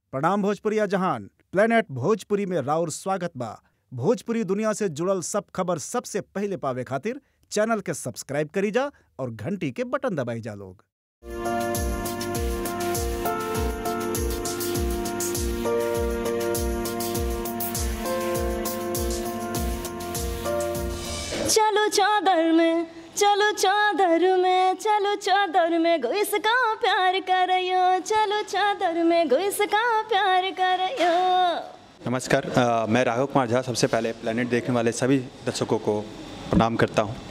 प्रणाम भोजपुरिया जहान। प्लेनेट भोजपुरी में राउर स्वागत बा। भोजपुरी दुनिया से जुड़ल सब खबर सबसे पहले पावे खातिर चैनल के सब्सक्राइब करी जा और घंटी के बटन दबाई जा लोग। चलो चादर में, चलो चादर में, चलो चादर में घुस का प्यार करियो, चलो चादर में घुस का प्यार करियो। नमस्कार, मैं राघव कुमार झा सबसे पहले प्लेनेट देखने वाले सभी दर्शकों को प्रणाम करता हूं।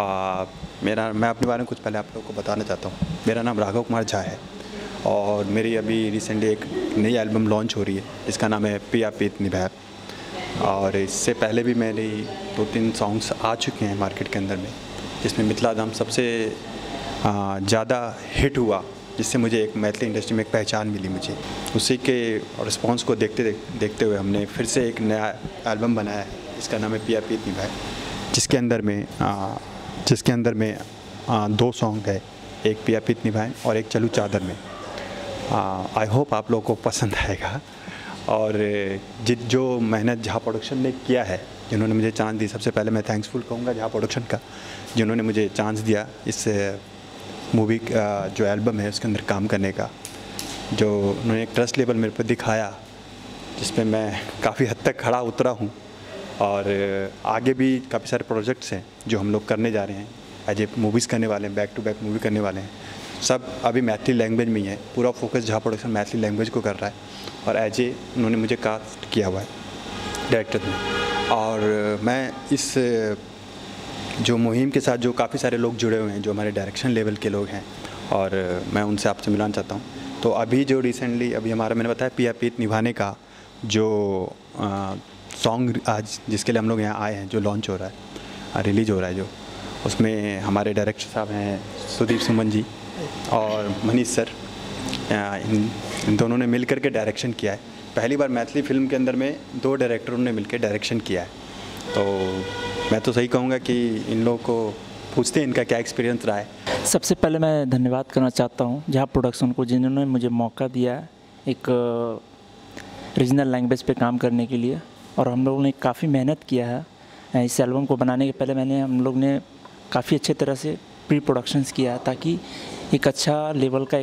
मैं अपने बारे में कुछ पहले आप लोगों को बताना चाहता हूं। मेरा नाम राघव कुमार झा है और मेरी अभी रिसेंटली एक नई एल्बम लॉन्च हो रही है जिसका नाम है पिया पीत निभाया। और इससे पहले भी मेरे 2-3 सॉन्ग्स आ चुके हैं मार्केट के अंदर में, जिसमें मिथिला धाम सबसे ज़्यादा हिट हुआ, जिससे मुझे एक मैथिली इंडस्ट्री में एक पहचान मिली। मुझे उसी के रिस्पॉन्स को देखते हुए हमने फिर से एक नया एल्बम बनाया है, इसका नाम है पिया पीत निभाया, जिसके अंदर में 2 सॉन्ग है, एक पिया पीत निभाए और एक चलू चादर में। आई होप आप लोगों को पसंद आएगा। और जो मेहनत झा प्रोडक्शन ने किया है, जिन्होंने मुझे चांस दी, सबसे पहले मैं थैंक्सफुल कहूँगा झा प्रोडक्शन का, जिन्होंने मुझे चांस दिया इस मूवी जो एल्बम है उसके अंदर काम करने का। जो उन्होंने एक ट्रस्ट लेवल मेरे पर दिखाया, जिसमें मैं काफ़ी हद तक खड़ा उतरा हूँ। और आगे भी काफ़ी सारे प्रोजेक्ट्स हैं जो हम लोग करने जा रहे हैं, एज ए मूवीज़ करने वाले हैं, बैक टू बैक मूवी करने वाले हैं। सब अभी मैथिली लैंग्वेज में ही है, पूरा focus Jha production Maithili language को कर रहा है। और एज ए उन्होंने मुझे कास्ट किया हुआ है डायरेक्टर ने। और मैं इस जो मुहिम के साथ जो काफ़ी सारे लोग जुड़े हुए हैं, जो हमारे डायरेक्शन लेवल के लोग हैं, और मैं उनसे आपसे मिलाना चाहता हूँ। तो अभी जो रिसेंटली अभी हमारा मैंने बताया पिया पीत निभाने का जो सॉन्ग आज जिसके लिए हम लोग यहाँ आए हैं, जो लॉन्च हो रहा है, रिलीज़ हो रहा है, जो उसमें हमारे डायरेक्टर साहब हैं सुदीप सुमन जी और मनीष सर। इन दोनों ने मिलकर के डायरेक्शन किया है। पहली बार मैथिली फिल्म के अंदर में 2 डायरेक्टरों ने मिलकर डायरेक्शन किया है। तो मैं तो सही कहूँगा कि इन लोगों को पूछते हैं इनका क्या एक्सपीरियंस रहा है। सबसे पहले मैं धन्यवाद करना चाहता हूँ झा प्रोडक्शन को, जिन्होंने मुझे मौका दिया एक रीजनल लैंग्वेज पे काम करने के लिए। और हम लोगों ने काफ़ी मेहनत किया है इस एल्बम को बनाने के पहले। हम लोग ने काफ़ी अच्छे तरह से प्री प्रोडक्शंस किया, ताकि एक अच्छा लेवल का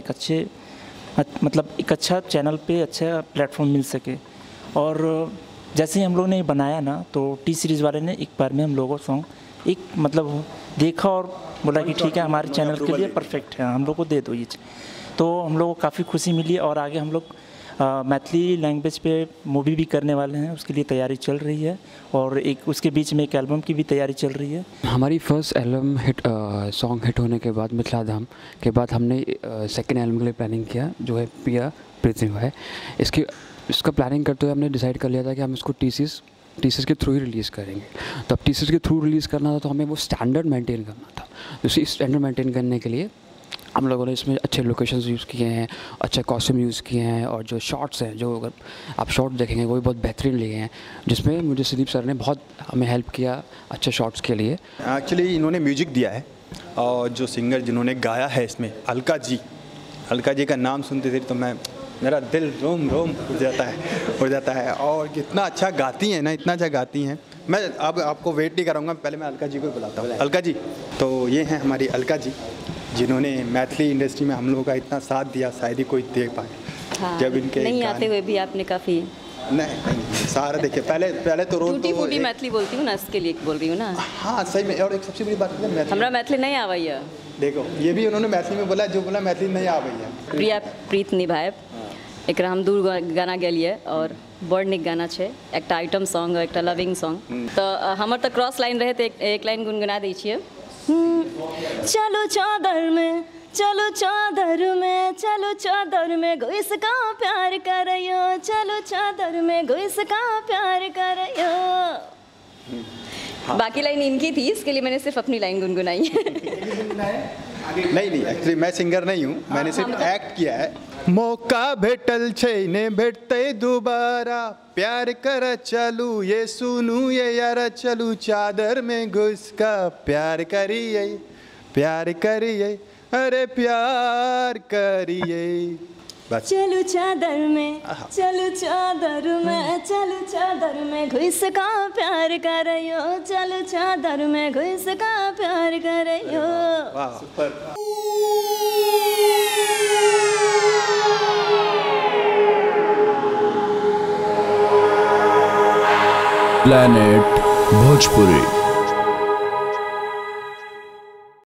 एक अच्छा चैनल पे अच्छा प्लेटफॉर्म मिल सके। और जैसे ही हम लोग ने बनाया ना, तो टी सीरीज़ वाले ने एक बार में हम लोगों को सॉन्ग देखा और बोला कि ठीक है, हमारे चैनल के लिए परफेक्ट है, हम लोग को दे दो ये। तो हम लोग को काफ़ी खुशी मिली। और आगे हम लोग मैथिली लैंग्वेज पे मूवी भी करने वाले हैं, उसके लिए तैयारी चल रही है। और एक उसके बीच में एक एल्बम की भी तैयारी चल रही है। हमारी फर्स्ट एल्बम सॉन्ग हिट होने के बाद मिथिला धाम के बाद हमने सेकंड एल्बम के लिए प्लानिंग किया, जो है पिया पीत निभाया है। इसका प्लानिंग करते हुए हमने डिसाइड कर लिया था कि हम इसको टीसीएस के थ्रू ही रिलीज़ करेंगे। तो अब टीसीएस के थ्रू रिलीज़ करना था, तो हमें वो स्टैंडर्ड मेंटेन करना था। तो इसी स्टैंडर्ड मेंटेन करने के लिए हम लोगों ने इसमें अच्छे लोकेशंस यूज़ किए हैं, अच्छे कॉस्ट्यूम यूज़ किए हैं, और जो शॉट्स हैं, जो अगर आप शॉट देखेंगे वो भी बहुत बेहतरीन लिए हैं, जिसमें मुझे सुदीप सर ने बहुत हमें हेल्प किया अच्छे शॉट्स के लिए। एक्चुअली इन्होंने म्यूजिक दिया है, और जो सिंगर जिन्होंने गाया है इसमें अलका जी का नाम सुनते थे तो मेरा दिल रोम उड़ जाता है। और कितना अच्छा गाती हैं ना, इतना अच्छा गाती हैं। मैं अब आपको वेट नहीं कराऊंगा, पहले मैं अलका जी को बुलाता हूँ। अलका जी, तो ये हैं हमारी अलका जी, जिन्होंने मैथिली इंडस्ट्री में हम लोगों का इतना साथ दिया, शायद ही कोई दे पाए। हाँ, जब इनके नहीं आते हुए भी आपने काफ़ी नहीं सारा देखिए। पहले तो रोज टूटी फूटी मैथिली बोलती हूँ ना, इसके लिए बोल रही हूँ ना। हाँ सही में। और एक सबसे बड़ी बात है, हमरा मैथिली नहीं आवाइया। देखो ये भी उन्होंने मैथिली में बोला, जो बोला मैथिली नहीं आवाइया। पिया पीत निभाए एक हम 2 गाना गेलिए, और बड़ निक गाना है। एक आइटम सॉन्ग, एक लविंग सॉन्ग। तो हमर तो क्रॉस लाइन रहे, तो एक लाइन गुनगुना दै छियै। चलो चादर में, चलो चादर में, चलो चादर में घुस का प्यार करियो, चलो चादर में घुस का प्यार करियो। बाकी लाइन इनकी थी, इसके लिए मैंने सिर्फ अपनी लाइन गुनगुनाई है। नहीं एक्चुअली मैं सिंगर नहीं हूँ, मैंने सिर्फ एक्ट किया है। मौका भेटल छै ने भेटते दोबारा, प्यार कर चलू ये सुनू ये यार, चलू चादर में घुस का प्यार करिए, अरे प्यार करिए। बस। चलू चादर में, चलू चादर में, चलू चादर में घुस का प्यार करियो, चलू चादर में घुस का प्यार करियो। वाह सुपर। प्लैनेट भोजपुरी।